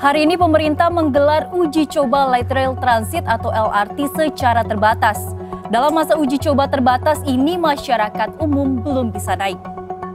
Hari ini pemerintah menggelar uji coba Light Rail Transit atau LRT secara terbatas. Dalam masa uji coba terbatas ini, masyarakat umum belum bisa naik.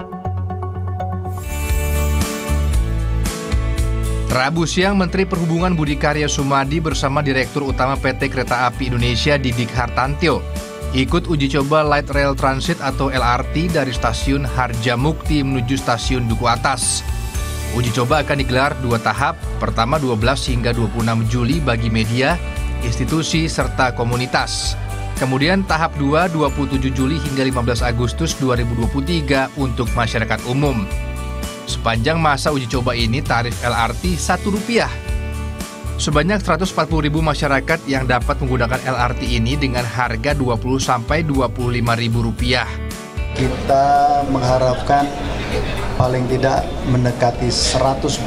Rabu siang, Menteri Perhubungan Budi Karya Sumadi bersama Direktur Utama PT Kereta Api Indonesia Didik Hartantyo ikut uji coba Light Rail Transit atau LRT dari stasiun Harjamukti menuju stasiun Duku Atas. Uji coba akan digelar 2 tahap, pertama 12 hingga 26 Juli bagi media, institusi, serta komunitas. Kemudian tahap 2, 27 Juli hingga 15 Agustus 2023 untuk masyarakat umum. Sepanjang masa uji coba ini tarif LRT Rp1. Sebanyak 140.000 masyarakat yang dapat menggunakan LRT ini dengan harga Rp20.000–Rp25.000. Kita mengharapkan paling tidak mendekati 140.000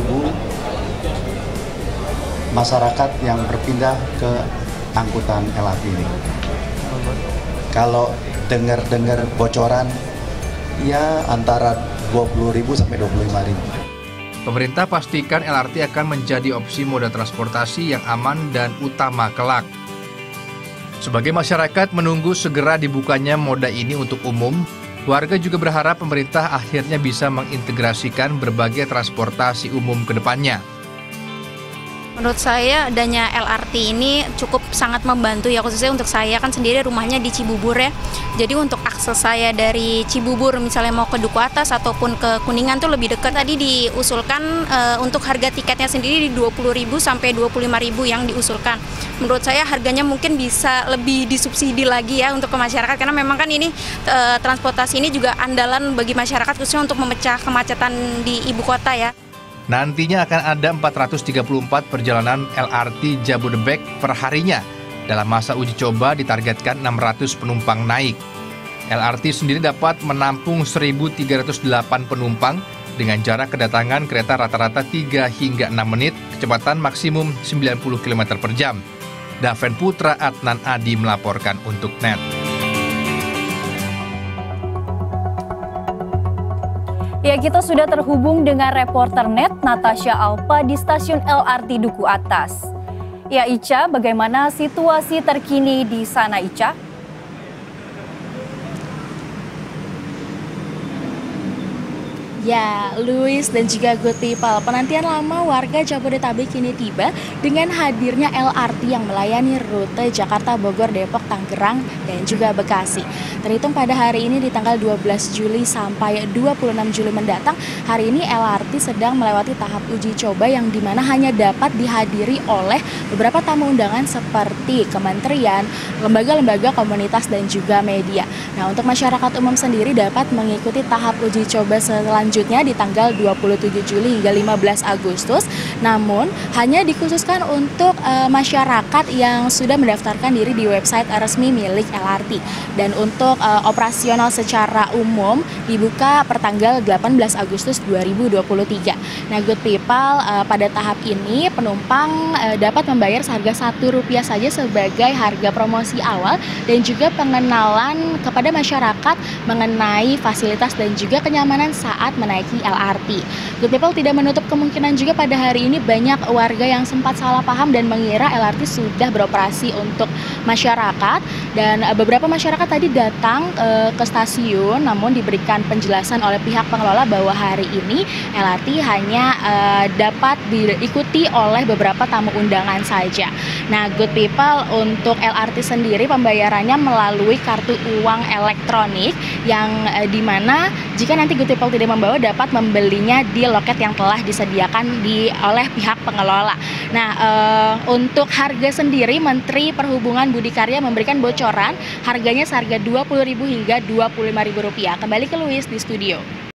masyarakat yang berpindah ke angkutan LRT ini. Kalau dengar bocoran, ya antara 20.000 sampai 25.000. Pemerintah pastikan LRT akan menjadi opsi moda transportasi yang aman dan utama kelak. Sebagai masyarakat menunggu segera dibukanya moda ini untuk umum, warga juga berharap pemerintah akhirnya bisa mengintegrasikan berbagai transportasi umum ke depannya. Menurut saya adanya LRT ini cukup sangat membantu ya, khususnya untuk saya kan sendiri rumahnya di Cibubur ya. Jadi untuk akses saya dari Cibubur misalnya mau ke Duku Atas ataupun ke Kuningan tuh lebih dekat. Tadi diusulkan untuk harga tiketnya sendiri di 20.000 sampai 25.000 yang diusulkan. Menurut saya harganya mungkin bisa lebih disubsidi lagi ya untuk ke masyarakat, karena memang kan ini transportasi ini juga andalan bagi masyarakat khususnya untuk memecah kemacetan di ibu kota ya. Nantinya akan ada 434 perjalanan LRT Jabodebek per harinya. Dalam masa uji coba ditargetkan 600 penumpang naik. LRT sendiri dapat menampung 1.308 penumpang dengan jarak kedatangan kereta rata-rata 3 hingga 6 menit, kecepatan maksimum 90 km per jam. Daven Putra, Adnan Adi melaporkan untuk NET. Ya, kita sudah terhubung dengan reporter NET Natasha Alpa di stasiun LRT Duku Atas. Ya, Ica, bagaimana situasi terkini di sana, Ica? Ya, Louis dan juga Good People, penantian lama warga Jabodetabek kini tiba dengan hadirnya LRT yang melayani rute Jakarta, Bogor, Depok, Tangerang, dan juga Bekasi. Terhitung pada hari ini di tanggal 12 Juli sampai 26 Juli mendatang, hari ini LRT sedang melewati tahap uji coba yang dimana hanya dapat dihadiri oleh beberapa tamu undangan seperti kementerian, lembaga-lembaga, komunitas, dan juga media. Nah, untuk masyarakat umum sendiri dapat mengikuti tahap uji coba selanjutnya di tanggal 27 Juli hingga 15 Agustus, namun hanya dikhususkan untuk masyarakat yang sudah mendaftarkan diri di website resmi milik LRT. Dan untuk operasional secara umum dibuka pertanggal 18 Agustus 2023. Nah, Good People, pada tahap ini penumpang dapat membayar seharga Rp1 saja sebagai harga promosi awal dan juga pengenalan kepada masyarakat mengenai fasilitas dan juga kenyamanan saat menaiki LRT. Good People tidak menutup kemungkinan juga pada hari ini banyak warga yang sempat salah paham dan mengira LRT sudah beroperasi untuk masyarakat, dan beberapa masyarakat tadi datang ke stasiun namun diberikan penjelasan oleh pihak pengelola bahwa hari ini LRT hanya dapat diikuti oleh beberapa tamu undangan saja. Nah, Good People, untuk LRT sendiri pembayarannya melalui kartu uang elektronik yang dimana jika nanti Good People tidak membawa dapat membelinya di loket yang telah disediakan oleh pihak pengelola. Nah, untuk harga sendiri Menteri Perhubungan Budi Karya memberikan bocoran harganya seharga Rp20.000 hingga Rp25.000. Kembali ke Louis di studio.